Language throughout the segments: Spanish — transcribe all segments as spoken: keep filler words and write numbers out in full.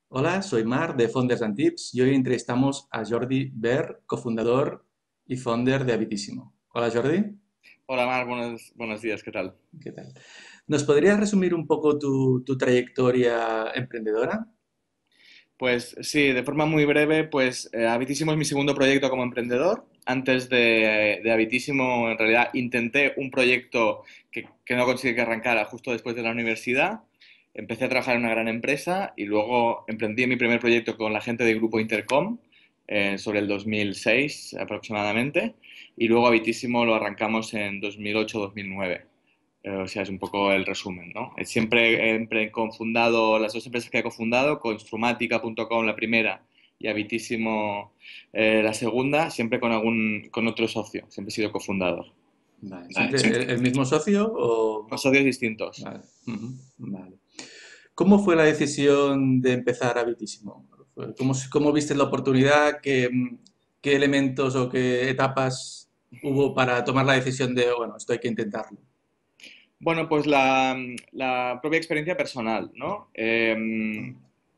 Hola, soy Mar de Founders and Tips y hoy entrevistamos a Jordi Ver, cofundador y founder de Habitísimo. Hola Jordi, Hola Mar, buenos, buenos días, ¿qué tal? ¿qué tal? ¿Nos podrías resumir un poco tu, tu trayectoria emprendedora? Pues sí, de forma muy breve, pues eh, Habitísimo es mi segundo proyecto como emprendedor. Antes de, de Habitísimo, en realidad intenté un proyecto que, que no conseguí que arrancara justo después de la universidad. Empecé a trabajar en una gran empresa y luego emprendí mi primer proyecto con la gente del grupo Intercom eh, sobre el dos mil seis aproximadamente. Y luego Habitísimo lo arrancamos en dos mil ocho-dos mil nueve. Eh, O sea, es un poco el resumen, ¿no? Eh, Siempre he cofundado, las dos empresas que he cofundado, Construmática punto com la primera y Habitísimo eh, la segunda, siempre con algún, con otro socio, siempre he sido cofundador. Vale, Vale, ¿siempre siempre. el, el mismo socio o...? Con socios distintos. Vale, ujú, vale. ¿Cómo fue la decisión de empezar Habitísimo? Fue- ¿Cómo, cómo viste la oportunidad? ¿Qué, mm, qué elementos o qué etapas hubo para tomar la decisión de, bueno, esto hay que intentarlo? Bueno, pues la, la propia experiencia personal, ¿no? Eh,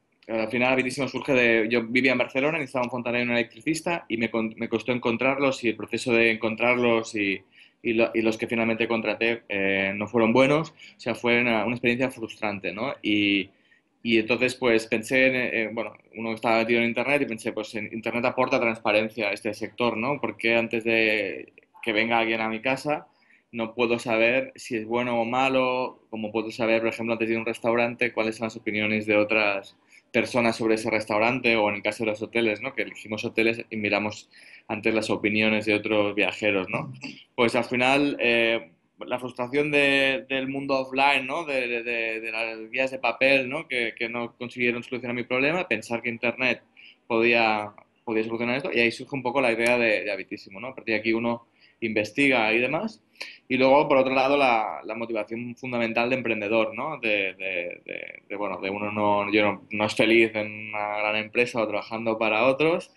al final Habitísimo surge de... Yo vivía en Barcelona, necesitaba un fontanero y un electricista y me, con- me costó encontrarlos y el proceso de encontrarlos y, y, lo- y los que finalmente contraté eh, no fueron buenos. O sea, fue una, una experiencia frustrante, ¿no? Y, y entonces pues pensé, en, eh, bueno, uno estaba metido en Internet y pensé, pues en Internet aporta transparencia a este sector, ¿no? Porque antes de que venga alguien a mi casa no puedo saber si es bueno o malo, como puedo saber, por ejemplo, antes de ir a un restaurante, cuáles son las opiniones de otras personas sobre ese restaurante o en el caso de los hoteles, ¿no? Que elegimos hoteles y miramos antes las opiniones de otros viajeros, ¿no? Pues al final eh, la frustración de- del mundo offline, ¿no? De, de- de- de las guías de papel, ¿no? Que, que no consiguieron solucionar mi problema, pensar que Internet podía, podía solucionar esto y ahí surge un poco la idea de, de Habitísimo, ¿no? A partir de aquí uno investiga y demás. Y luego, por otro lado, la, la motivación fundamental de emprendedor, ¿no? De, de- de- de, bueno, de uno no, yo no, no es feliz en una gran empresa o trabajando para otros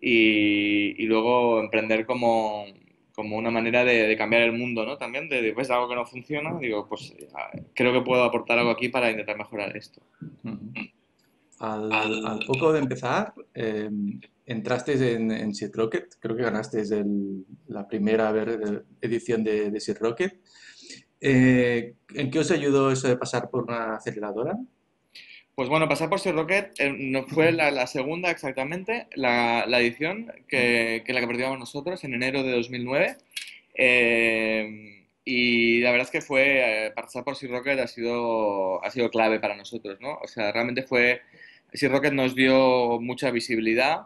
y, y luego emprender como, como una manera de, de cambiar el mundo, ¿no? También, de, de ves algo que no funciona, digo, pues ah, creo que puedo aportar algo aquí para intentar mejorar esto. Ujú. Al, al poco de empezar, eh, entraste en, en Seed Rocket, creo que ganaste el- la primera ver- edición de, de Seed Rocket. Eh, ¿en qué os ayudó eso de pasar por una aceleradora? Pues bueno, pasar por Sea Rocket eh, no fue la, la segunda exactamente, la, la edición que, que la que participamos nosotros en enero de dos mil nueve. Eh, y la verdad es que fue, eh, pasar por Sea Rocket ha sido, ha sido clave para nosotros, ¿no? O sea, realmente fue, Sea Rocket nos dio mucha visibilidad,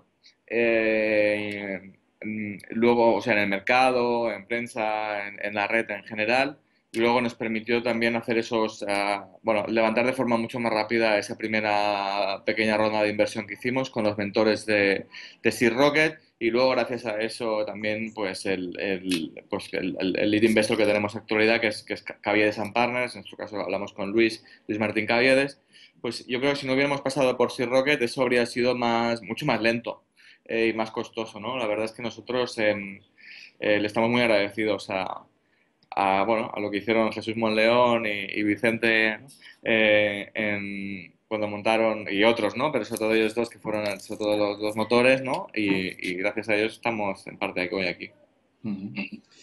eh, mm, luego, o sea, en el mercado, en prensa, en, en la red en general. Y luego nos permitió también hacer esos, ah, bueno, levantar de forma mucho más rápida esa primera pequeña ronda de inversión que hicimos con los mentores de, de Seed Rocket. Y luego, gracias a eso, también pues el, el, pues, el, el- el lead investor que tenemos en actualidad, que es, que es Caviedes and Partners, en nuestro caso hablamos con Luis, Luis Martín Caviedes, pues yo creo que si no hubiéramos pasado por Seed Rocket, eso habría sido más, mucho más lento eh, y más costoso, ¿no? La verdad es que nosotros em, eh, le estamos muy agradecidos a, a, bueno, a lo que hicieron Jesús Monleón y, y Vicente eh, en- cuando montaron, y otros, ¿no? Pero sobre todo ellos dos que fueron sobre todo los, los motores, ¿no? Y, y gracias a ellos estamos en parte de hoy aquí. Ujú.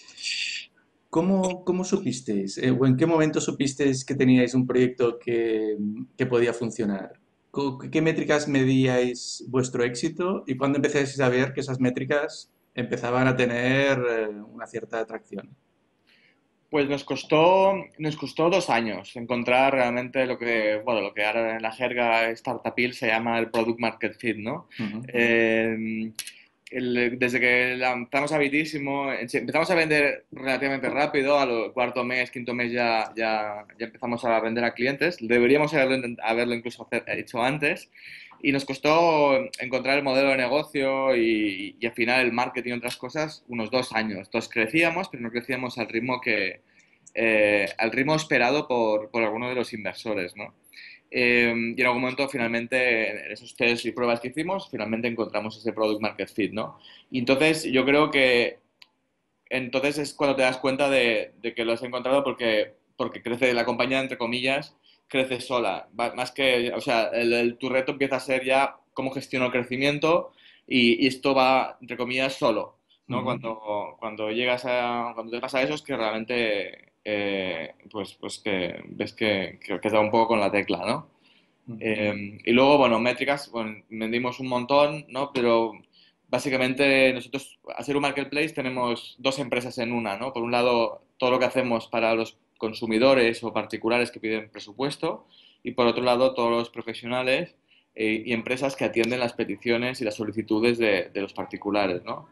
¿Cómo, cómo supisteis, eh, o en qué momento supisteis que teníais un proyecto que, que podía funcionar? Co- ¿Qué métricas medíais vuestro éxito y cuándo empezáis a ver que esas métricas empezaban a tener eh, una cierta atracción? Pues nos costó, nos costó dos años encontrar realmente lo que, bueno, lo que ahora en la jerga startupil se llama el product market fit, ¿no? Ujú. Eh, el- desde que lanzamos Habitísimo, en- empezamos a vender relativamente rápido, al cuarto mes, quinto mes ya, ya, ya empezamos a vender a clientes. Deberíamos haberlo, intent- haberlo incluso hacer- hecho antes. Y nos costó encontrar el modelo de negocio y, y afinar el marketing y otras cosas unos dos años. Entonces crecíamos, pero no crecíamos al ritmo que, eh, al ritmo esperado por, por algunos de los inversores, ¿no? Eh, y en algún momento, finalmente, en esos test y pruebas que hicimos, finalmente encontramos ese product market fit, ¿no? Y entonces yo creo que entonces es cuando te das cuenta de, de que lo has encontrado porque, porque crece la compañía, entre comillas, crece sola. Va- Más que, o sea, el, el- tu reto empieza a ser ya cómo gestiono el crecimiento y, y esto va, entre comillas, solo, ¿no? Ujú, Cuando, cuando llegas a, cuando te pasa eso es que realmente, eh, pues, pues que ves que, que, que has dado un poco con la tecla, ¿no? ujú, Eh, y luego, bueno, métricas, bueno, vendimos un montón, ¿no? Pero básicamente nosotros, a ser un marketplace, tenemos dos empresas en una, ¿no? Por un lado, todo lo que hacemos para los consumidores o particulares que piden presupuesto y por otro lado, todos los profesionales eh, y empresas que atienden las peticiones y las solicitudes de, de los particulares, ¿no?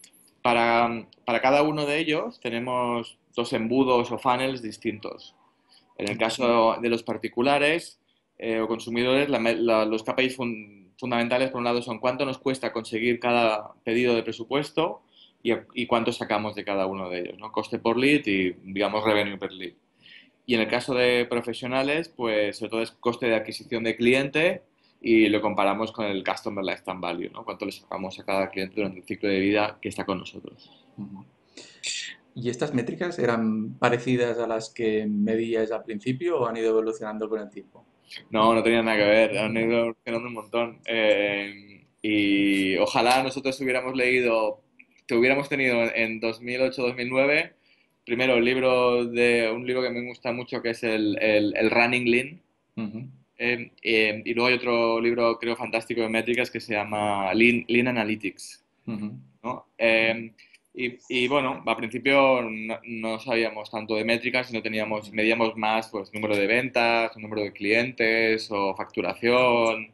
Para, para cada uno de ellos tenemos dos embudos o funnels distintos. En el caso de los particulares eh, o consumidores, la- la- los K P Is fun- fundamentales, por un lado, son cuánto nos cuesta conseguir cada pedido de presupuesto y, y cuánto sacamos de cada uno de ellos, ¿no? Coste por lead y, digamos, revenue per lead. Y en el caso de profesionales, pues sobre todo es coste de adquisición de cliente y lo comparamos con el Customer Lifetime Value, ¿no? Cuánto le sacamos a cada cliente durante el ciclo de vida que está con nosotros. ujú. ¿Y estas métricas eran parecidas a las que medíais al principio o han ido evolucionando con el tiempo? No, no tenía nada que ver, han ido evolucionando un montón. Eh, y ojalá nosotros hubiéramos leído, que hubiéramos tenido en dos mil ocho-dos mil nueve, primero el libro de un libro que me gusta mucho que es el, el, el Running Lean. Ujú, Eh, eh, y luego hay otro libro, creo, fantástico de métricas que se llama Lean, Lean Analytics, ujú, ¿no? Eh, y, y, bueno, al principio no, no sabíamos tanto de métricas, sino teníamos, medíamos más pues número de ventas, número de clientes o facturación,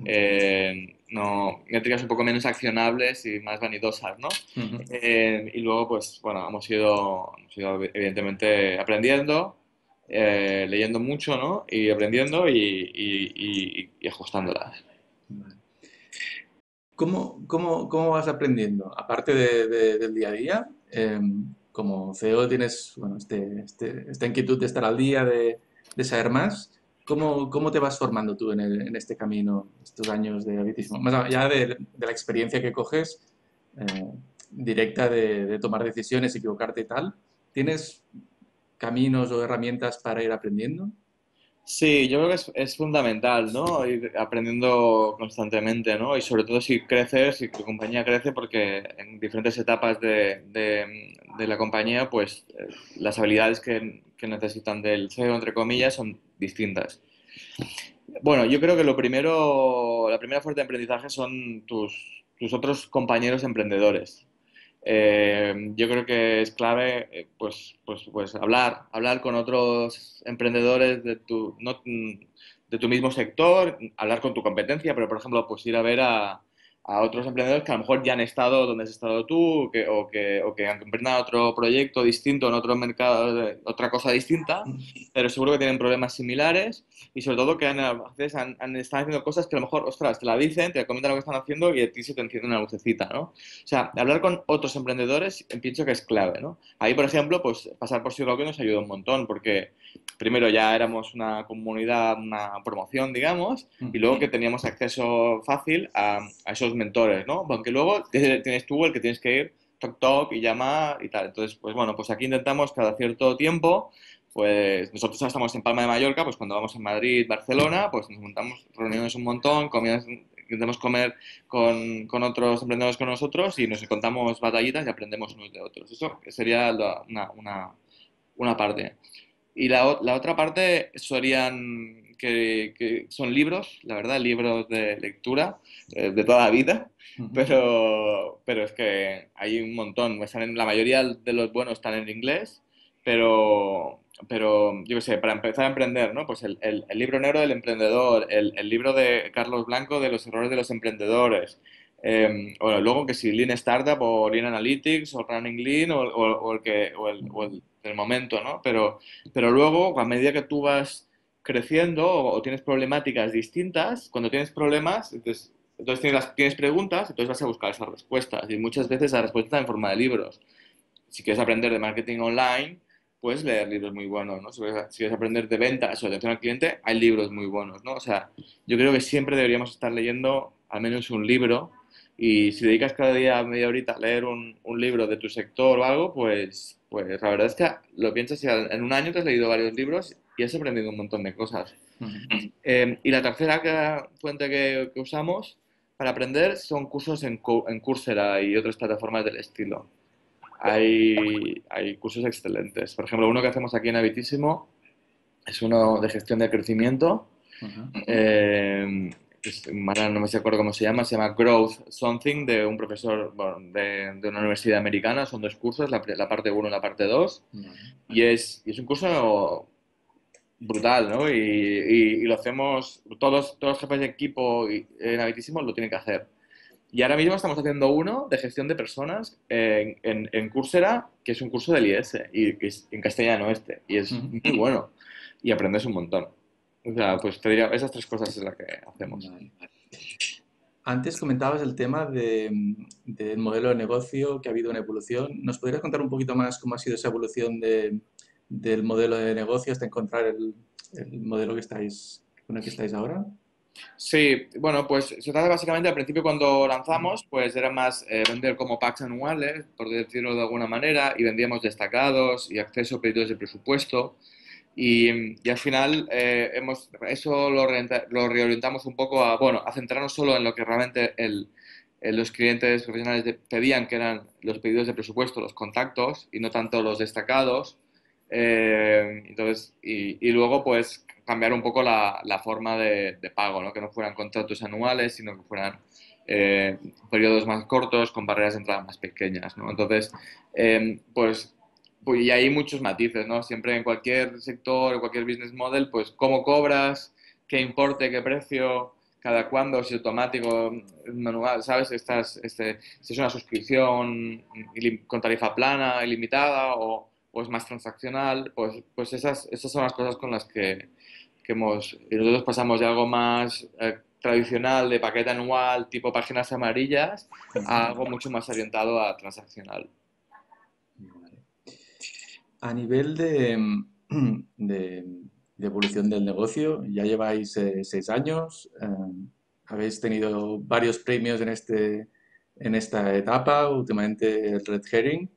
eh, no, métricas un poco menos accionables y más vanidosas, ¿no? ujú. Eh, y luego, pues bueno, hemos ido, hemos ido evidentemente aprendiendo, eh, leyendo mucho, ¿no? Y aprendiendo y, y, y, y ajustándolas. Vale. ¿Cómo, cómo, cómo vas aprendiendo? Aparte de- de- del día a día, em, como C E O tienes bueno, este, este- esta inquietud de estar al día, de, de saber más. ¿Cómo, cómo te vas formando tú en, el- en este camino, estos años de habitismo? Más allá de, de la experiencia que coges eh, directa de, de tomar decisiones, equivocarte y tal, ¿tienes caminos o herramientas para ir aprendiendo? Sí, yo creo que es, es fundamental, ¿no? Ir aprendiendo constantemente, ¿no? Y sobre todo si creces, si tu compañía crece, porque en diferentes etapas de, de- de la compañía, pues eh, las habilidades que, que necesitan del C E O, entre comillas, son distintas. Bueno, yo creo que lo primero, la primera fuente de aprendizaje son tus, tus otros compañeros emprendedores. Eh, yo creo que es clave, eh, pues, pues, pues hablar, hablar con otros emprendedores de tu, no, de tu mismo sector, hablar con tu competencia, pero por ejemplo, pues ir a ver a, a otros emprendedores que a lo mejor ya han estado donde has estado tú, que- o, que, o que han emprendido otro proyecto distinto en otro mercado, eh, otra cosa distinta, pero seguro que tienen problemas similares y sobre todo que han, a veces han, han- están haciendo cosas que a lo mejor, ostras, te la dicen, te comentan lo que están haciendo y a ti se te enciende una lucecita, ¿no? O sea, hablar con otros emprendedores eh, pienso que es clave, ¿no? Ahí, por ejemplo, pues pasar por Sirroque nos ayudó un montón porque primero ya éramos una comunidad, una promoción, digamos, y luego que teníamos acceso fácil a, a esos mentores, ¿no? Aunque luego tienes tú el que tienes que ir toc toc y llamar y tal. Entonces, pues bueno, pues aquí intentamos cada cierto tiempo, pues nosotros ahora estamos en Palma de Mallorca, pues cuando vamos en Madrid, Barcelona, pues nos montamos reuniones un montón, comidas, intentamos comer con, con otros emprendedores con nosotros y nos contamos batallitas y aprendemos unos de otros. Eso sería la- una, una, una parte. Y la, o- la otra parte serían que, que son libros, la verdad, libros de lectura eh, de toda la vida, Ujú. pero, pero es que hay un montón. Están en- la mayoría de los buenos están en inglés, pero, pero yo qué sé, para empezar a emprender, ¿no? Pues el, el- el libro negro del emprendedor, el, el libro de Carlos Blanco de los errores de los emprendedores. Eh, bueno, luego que si Lean Startup o Lean Analytics o Running Lean o, o- o el que, o el, o el del momento, ¿no? Pero, pero luego, a medida que tú vas creciendo o, o tienes problemáticas distintas, cuando tienes problemas, entonces, entonces tienes, las- tienes preguntas, entonces vas a buscar esas respuestas. Y muchas veces las respuestas están en forma de libros. Si quieres aprender de marketing online, puedes leer libros muy buenos, ¿no? Si quieres, si quieres aprender de ventas o de atención al cliente, hay libros muy buenos, ¿no? O sea, yo creo que siempre deberíamos estar leyendo al menos un libro y si dedicas cada día media horita a leer un, un libro de tu sector o algo, pues, pues la verdad es que lo piensas y en un año te has leído varios libros y has aprendido un montón de cosas. Ujú. Eh, y la tercera que- fuente que, que usamos para aprender son cursos en, Cou- en Coursera y otras plataformas del estilo. Hay, hay cursos excelentes. Por ejemplo, uno que hacemos aquí en Habitísimo es uno de gestión de crecimiento. Ujú. Eh, es- ahora no me acuerdo cómo se llama, se llama Growth Something, de un profesor, bueno, de, de una universidad americana. Son dos cursos, la, la parte uno y la parte dos. Vale. Y es, y es un curso brutal, ¿no? Y, y- y lo hacemos, todos, todos los jefes de equipo y- en Habitísimo lo tienen que hacer. Y ahora mismo estamos haciendo uno de gestión de personas en, en, en Coursera, que es un curso del I S, y que es en castellano este, y es Ujú. muy bueno, y aprendes un montón. O sea, pues te diría, esas tres cosas es las que hacemos. Vale. Antes comentabas el tema de, mm, del modelo de negocio, que ha habido una evolución. ¿Nos podrías contar un poquito más cómo ha sido esa evolución de- del modelo de negocio hasta encontrar el, el modelo que estáis, con el que estáis ahora? Sí, bueno, pues se trata básicamente, al principio cuando lanzamos, pues era más eh, vender como packs anuales, por decirlo de alguna manera, y vendíamos destacados y acceso a pedidos de presupuesto. Y, y al final eh, hemos, eso lo, reorienta- lo reorientamos un poco a, bueno, a centrarnos solo en lo que realmente el- el- los clientes profesionales de- pedían, que eran los pedidos de presupuesto, los contactos, y no tanto los destacados. Eh, entonces, y, y luego, pues, cambiar un poco la, la forma de, de pago, ¿no? Que no fueran contratos anuales, sino que fueran eh, periodos más cortos con barreras de entrada más pequeñas, ¿no? Entonces, eh, pues pues, y hay muchos matices, ¿no? Siempre en cualquier sector, en cualquier business model, pues cómo cobras, qué importe, qué precio, cada cuándo, si es automático, es manual, ¿sabes? Estás, este, si es una suscripción ilim- con tarifa plana, ilimitada o, o es más transaccional, pues, pues esas, esas son las cosas con las que, que hemos... Y nosotros pasamos de algo más eh, tradicional, de paquete anual, tipo páginas amarillas, a Ujú. algo mucho más orientado a transaccional. Vale. A nivel de, mm, de- de evolución del negocio, ya lleváis eh, seis años, eh, habéis tenido varios premios en este, en esta etapa, últimamente el Red Herring.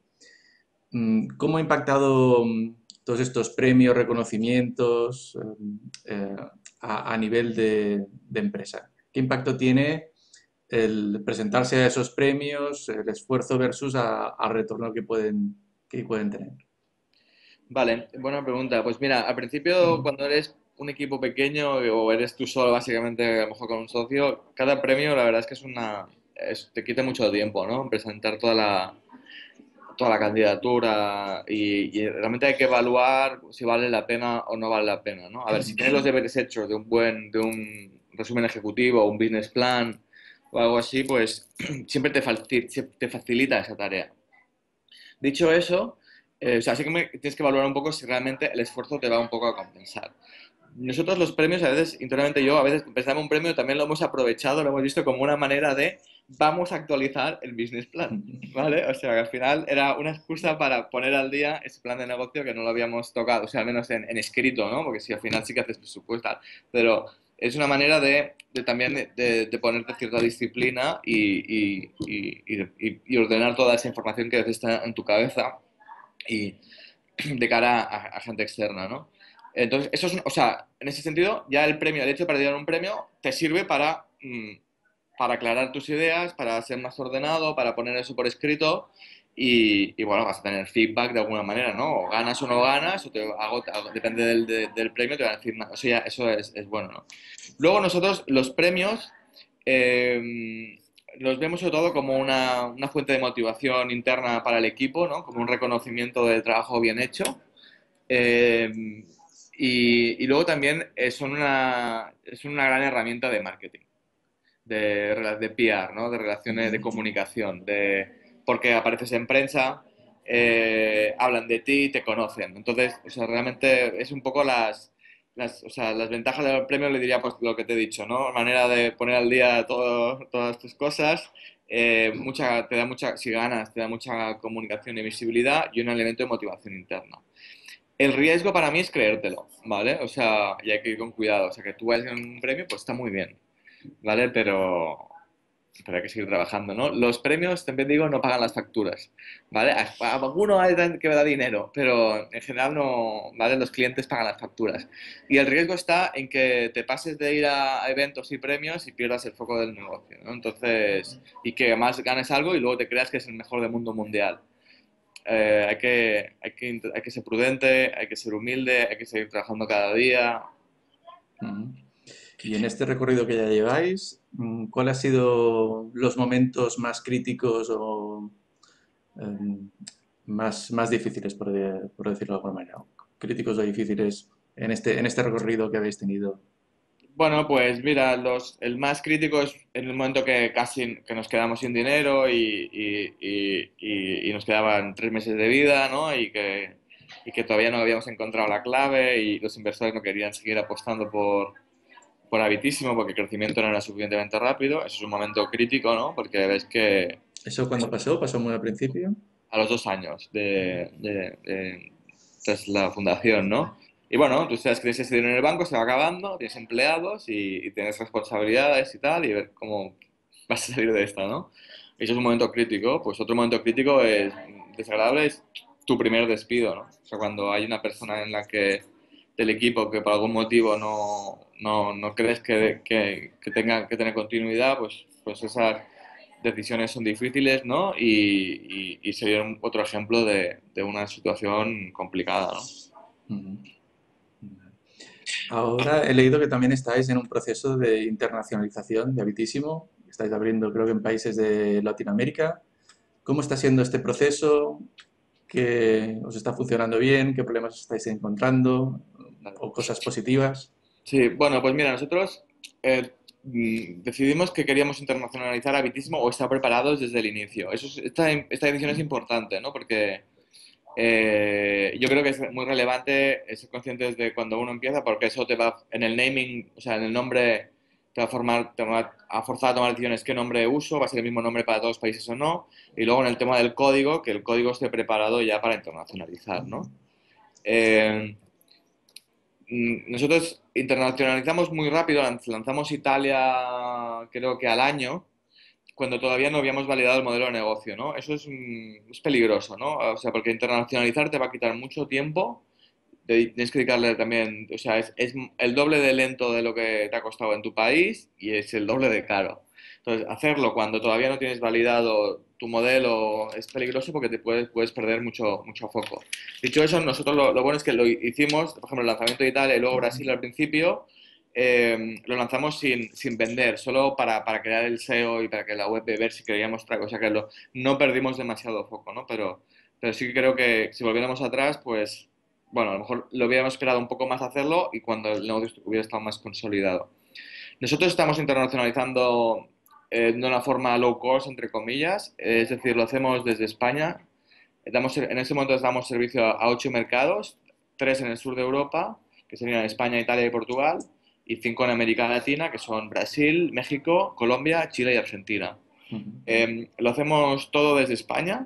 Mm, ¿Cómo ha impactado mm, todos estos premios, reconocimientos eh, eh, a, a nivel de, de empresa? ¿Qué impacto tiene el presentarse a esos premios, el esfuerzo versus a- al retorno que pueden, que pueden tener? Vale, buena pregunta. Pues mira, al principio cuando eres un equipo pequeño o eres tú solo básicamente, a lo mejor con un socio, cada premio la verdad es que es una, es- te quita mucho tiempo, ¿no? Presentar toda la, toda la candidatura y, y realmente hay que evaluar si vale la pena o no vale la pena, ¿no? A ver, si tienes los deberes hechos de un buen, de un resumen ejecutivo, un business plan o algo así, pues siempre te, facil- te facilita esa tarea. Dicho eso, eh, o sea, sí que me- tienes que evaluar un poco si realmente el esfuerzo te va un poco a compensar. Nosotros los premios, a veces, internamente yo, a veces pensamos un premio, también lo hemos aprovechado, lo hemos visto como una manera de vamos a actualizar el business plan, ¿vale? O sea, que al final era una excusa para poner al día ese plan de negocio que no lo habíamos tocado, o sea, al menos en, en escrito, ¿no? Porque si al final sí que haces presupuesto, pero es una manera de, de también de, de, de ponerte cierta disciplina y, y, y, y, y ordenar toda esa información que a veces está en tu cabeza y de cara a, a gente externa, ¿no? Entonces, eso es, un- o sea, en ese sentido, ya el premio, el hecho de perder un premio, te sirve para, mm, para aclarar tus ideas, para ser más ordenado, para poner eso por escrito y, y, bueno, vas a tener feedback de alguna manera, ¿no? O ganas o no ganas, o te hago, hago- depende del, de- del premio, te van a decir, "No, eso ya, eso es, es bueno, ¿no?". Luego nosotros, los premios, eh, los vemos sobre todo como una, una fuente de motivación interna para el equipo, ¿no? Como un reconocimiento del trabajo bien hecho. Eh, y, y luego también eh, son una, es una gran herramienta de marketing, de, rela- de P R, ¿no? De relaciones de comunicación, de, porque apareces en prensa, eh, hablan de ti, te conocen. Entonces, o sea, realmente es un poco las, las, o sea, las ventajas del premio, le diría pues lo que te he dicho, ¿no? Manera de poner al día todo, todas tus cosas. Eh, mucha, te da mucha, si ganas, te da mucha comunicación y visibilidad y un elemento de motivación interna. El riesgo para mí es creértelo, ¿vale? O sea, y hay que ir con cuidado. O sea, que tú vayas en un premio, pues está muy bien, ¿vale? Pero, pero hay que seguir trabajando, ¿no? Los premios, también digo, no pagan las facturas, ¿vale? A- a- Alguno hay que me da dinero, pero en general no, ¿vale? Los clientes pagan las facturas. Y el riesgo está en que te pases de ir a eventos y premios y pierdas el foco del negocio, ¿no? Entonces, y que además ganes algo y luego te creas que es el mejor del mundo mundial. Eh, hay que, hay que, int- hay que ser prudente, hay que ser humilde, hay que seguir trabajando cada día. Ujú. Y en este recorrido que ya lleváis, mm, ¿cuáles han sido los momentos más críticos o em, más, más difíciles, por, de- por decirlo de alguna manera? Críticos o difíciles en este, en este recorrido que habéis tenido. Bueno, pues mira, los, el más crítico es en el momento que casi que nos quedamos sin dinero y, y- y- y- y nos quedaban tres meses de vida, ¿no? Y que, y que todavía no habíamos encontrado la clave y los inversores no querían seguir apostando por, por Habitísimo porque el crecimiento no era suficientemente rápido. Eso es un momento crítico, ¿no? Porque ves que ¿Eso cuando pasó? ¿Pasó muy al principio? a los dos años de, de- de- tras la fundación, ¿no? Y bueno, tú sabes que tienes ese dinero en el banco, se va acabando, tienes empleados y, y tienes responsabilidades y tal, y ver cómo vas a salir de esta, ¿no? Y eso es un momento crítico. Pues otro momento crítico es desagradable es tu primer despido, ¿no? O sea, cuando hay una persona en la que del equipo que por algún motivo no, no, no crees que, que, que tenga que tener continuidad, pues, pues esas decisiones son difíciles, ¿no? Y, y, y sería un- otro ejemplo de, de una situación complicada, ¿no? Ujú. Ahora he leído que también estáis en un proceso de internacionalización de Habitísimo. Estáis abriendo, creo que en países de Latinoamérica. ¿Cómo está siendo este proceso? ¿Qué os está funcionando bien? ¿Qué problemas os estáis encontrando? ¿O cosas positivas? Sí, bueno, pues mira, nosotros eh, mm, decidimos que queríamos internacionalizar Habitismo o estar preparados desde el inicio. Eso es- esta, esta decisión es importante, ¿no? Porque eh, yo creo que es muy relevante ser conscientes de cuando uno empieza, porque eso te va, en el naming, o sea, en el nombre, te va a formar, te va a forzar a tomar decisiones qué nombre uso, va a ser el mismo nombre para todos los países o no, y luego en el tema del código, que el código esté preparado ya para internacionalizar, ¿no? Eh, mm, Nosotros internacionalizamos muy rápido, lanz- lanzamos Italia creo que al año, cuando todavía no habíamos validado el modelo de negocio, ¿no? Eso es, mm, es peligroso, ¿no? O sea, porque internacionalizar te va a quitar mucho tiempo, te- tienes que dedicarle también, o sea, es, es el doble de lento de lo que te ha costado en tu país y es el doble de caro. Entonces, hacerlo cuando todavía no tienes validado tu modelo es peligroso porque te puedes, puedes perder mucho, mucho foco. Dicho eso, nosotros lo, lo bueno es que lo hicimos, por ejemplo, el lanzamiento de Italia y luego Brasil al principio, eh, lo lanzamos sin, sin vender, solo para, para crear el S E O y para que la web de ver si queríamos otra cosa, que lo, no perdimos demasiado foco, ¿no? Pero, pero sí que creo que si volviéramos atrás, pues, bueno, a lo mejor lo hubiéramos esperado un poco más hacerlo y cuando el negocio hubiera estado más consolidado. Nosotros estamos internacionalizando eh, de una forma low cost, entre comillas, eh, es decir, lo hacemos desde España. Damos, en este momento damos servicio a ocho mercados, tres en el sur de Europa, que serían España, Italia y Portugal, y cinco en América Latina, que son Brasil, México, Colombia, Chile y Argentina. Ujú. Eh, lo hacemos todo desde España,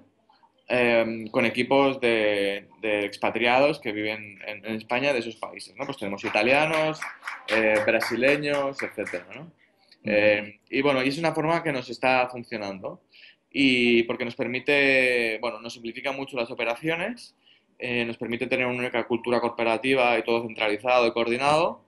eh, con equipos de, de expatriados que viven en, en España de esos países, ¿no? Pues tenemos italianos, eh, brasileños, etcétera, ¿no? Ujú. Eh, y bueno, y es una forma que nos está funcionando y porque nos permite, bueno, nos simplifica mucho las operaciones, eh, nos permite tener una única cultura corporativa y todo centralizado y coordinado.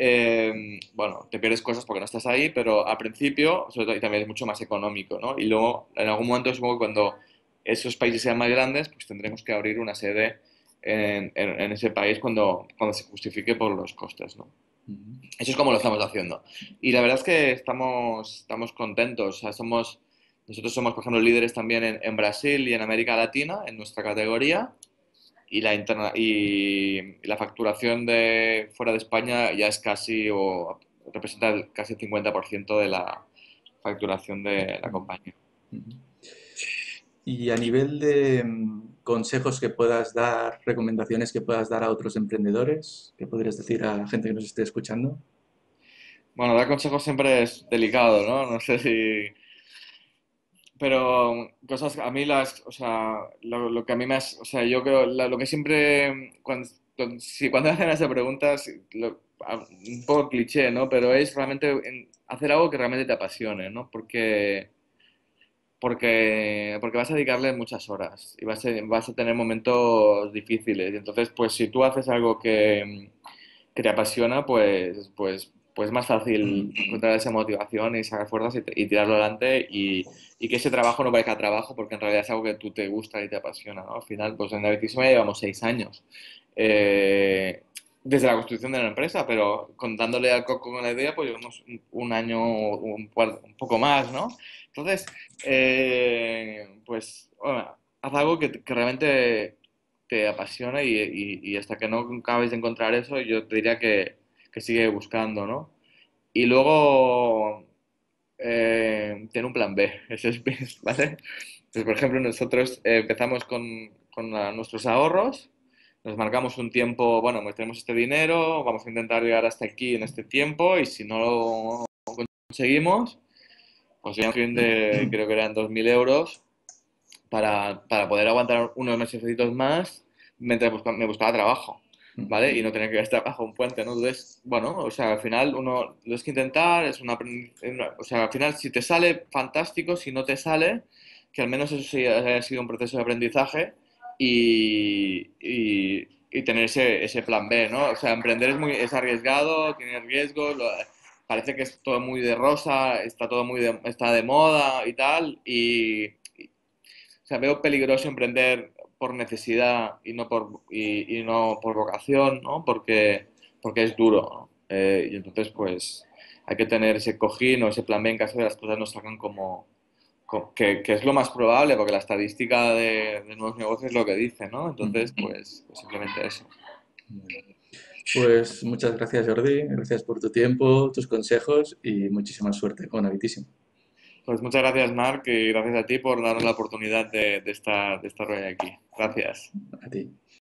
Eh, bueno, te pierdes cosas porque no estás ahí, pero al principio, sobre todo, y también es mucho más económico, ¿no? Y luego, en algún momento, supongo que cuando esos países sean más grandes, pues tendremos que abrir una sede en, en- en ese país cuando, cuando se justifique por los costes, ¿no? Ujú. Eso es como lo estamos haciendo. Y la verdad es que estamos, estamos contentos. O sea, somos, nosotros somos, por ejemplo, líderes también en, en Brasil y en América Latina, en nuestra categoría. Y la, interna- y, y la facturación de fuera de España ya es casi, o representa el- casi el cincuenta por ciento de la facturación de la compañía. Ujú. Y a nivel de mm, consejos que puedas dar, recomendaciones que puedas dar a otros emprendedores, ¿qué podrías decir a la gente que nos esté escuchando? Bueno, dar consejos siempre es delicado, ¿no? No sé si... Pero cosas, a mí las, o sea, lo, lo que a mí me has, o sea, yo creo, la- lo que siempre, cuando, si cuando hacen esas preguntas, lo- un poco cliché, ¿no? Pero es realmente en- hacer algo que realmente te apasione, ¿no? Porque, porque, porque vas a dedicarle muchas horas y vas a, vas a tener momentos difíciles. Y entonces, pues si tú haces algo que, que te apasiona, pues, pues, pues es más fácil encontrar esa motivación y sacar fuerzas y, y tirarlo adelante y, y que ese trabajo no parezca trabajo porque en realidad es algo que tú te gusta y te apasiona, ¿no? Al final, pues en Navitísima llevamos seis años. Eh, desde la construcción de la empresa, pero contándole al Coco con la idea, pues llevamos un, un año, un, cuar- un poco más, ¿no? Entonces, eh, pues, bueno, haz algo que, que realmente te apasiona y, y- y hasta que no acabes de encontrar eso, yo te diría que, que sigue buscando, ¿no? Y luego, eh, tener un plan B, ese es, ¿vale? Pues, por ejemplo, nosotros eh, empezamos con, con la- nuestros ahorros, nos marcamos un tiempo, bueno, pues tenemos este dinero, vamos a intentar llegar hasta aquí en este tiempo y si no lo conseguimos, pues ya un fin de, creo que eran dos mil euros para, para poder aguantar unos mesecitos más mientras busca- me buscaba trabajo, ¿vale? Y no tener que estar bajo un puente, ¿no? Entonces, bueno, o sea, al final uno lo tienes que intentar, es una, aprendi- una- o sea, al final si te sale, fantástico, si no te sale, que al menos eso sí haya sido un proceso de aprendizaje y, y, y tener ese, ese plan B, ¿no? O sea, emprender es muy, es arriesgado, tiene riesgos, lo- parece que es todo muy de rosa, está todo muy de, está de moda y tal, y, o sea, veo peligroso emprender por necesidad y no por, y, y no por vocación, ¿no? Porque, porque es duro, ¿no? Eh, y entonces, pues, hay que tener ese cojín o ese plan B en caso de las cosas no salgan como, co- que, que es lo más probable, porque la estadística de, de nuevos negocios es lo que dice, ¿no? Entonces, pues, pues simplemente eso. Pues muchas gracias, Jordi. Gracias por tu tiempo, tus consejos y muchísima suerte con Habitísimo. Pues muchas gracias, Marc, y gracias a ti por darnos la oportunidad de, de estar, de estar hoy aquí. Gracias. A ti.